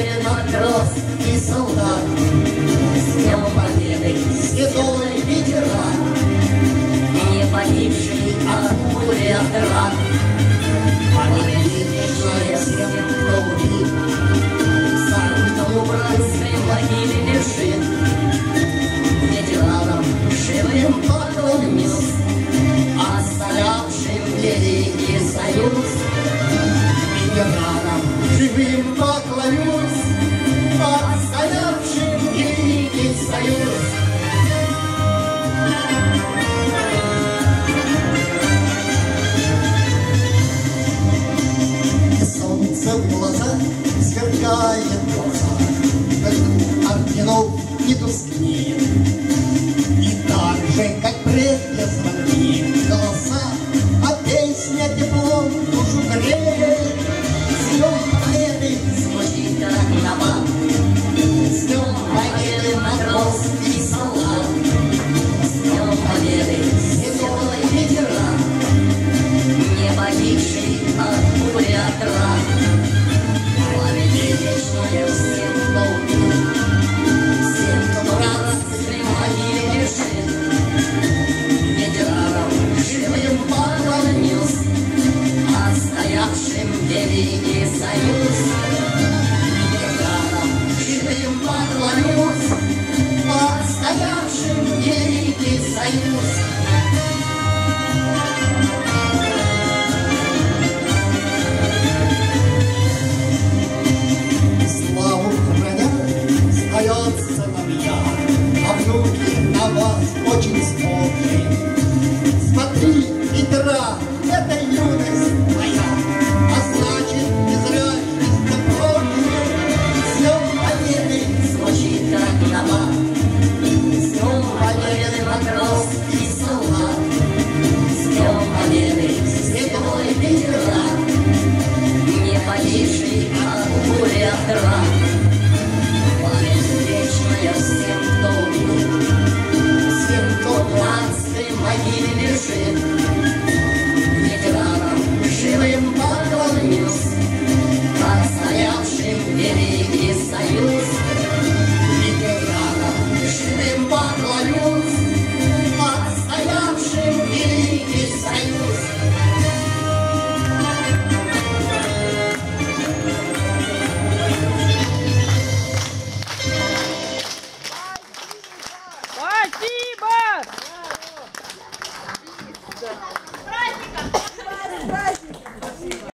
воин, матрос и солдат. С днем победы, седой ветеран, не погибший от пули от ран. Память вечная всем, кто убит, сам в братской могиле лежит. Ветеранам живым поклонюсь, оставлявшим Великий Союз. Ветеранам живым поклонюсь, отстоявшим Великий Союз. Солнце в глаза сверкает глаза, орденов не тускнеет. И так же, как прежде звонки голоса, а песня теплом душу греет. С днем победы звучит как набат, с днем победы матрос и солдат. С днем победы седой ветеран, не погибший от пули от ран. Память вечная всем, кто убил, всем, кто в братской могиле лежит. Ветеранам живым поклонюсь, отстоявшим Великий Союз. Ветеранам живым поклонюсь, отстоявшим Великий Союз. Славу храня сдает сыновья, а внуки на вас очень смотрят. Смотри, ветеран, это юность твоя, а значит, не зря жизнь прожили. С днем победы звучит как набат, с днем победы матрос и солдат. С днем победы седой ветеран, не погибший от пули от ран. Память вечная всем, кто убил, всем, кто в братской могиле лежит. Ветеранам живым поклонюсь, отстоявшим Великий Союз. Ветеранам живым поклонюсь, отстоявшим Великий Союз. Спасибо!